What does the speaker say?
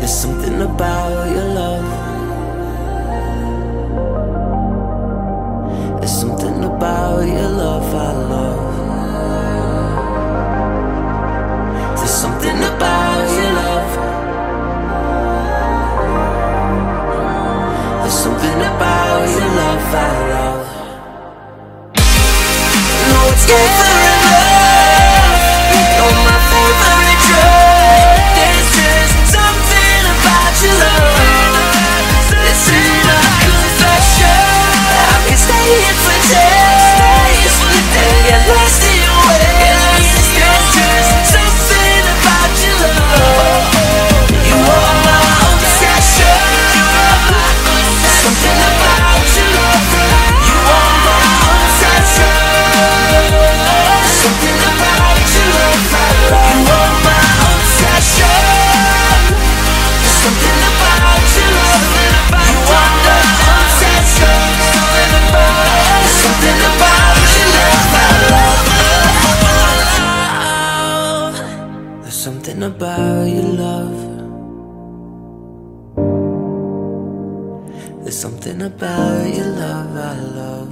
There's something about your love. There's something about your love I love. There's something about your love. There's something about your love I love. No, it's never enough. You're my favorite drug. There's just something about your love. This ain't a confession. I can stay here for days and get lost in your ways. There's just something about your love. You are my obsession. Something about your love. You are my obsession. Something about your love I love. You are my obsession. Something about your love. You are my obsession. Something about your love I love. There's something about your love. There's something about your love I love.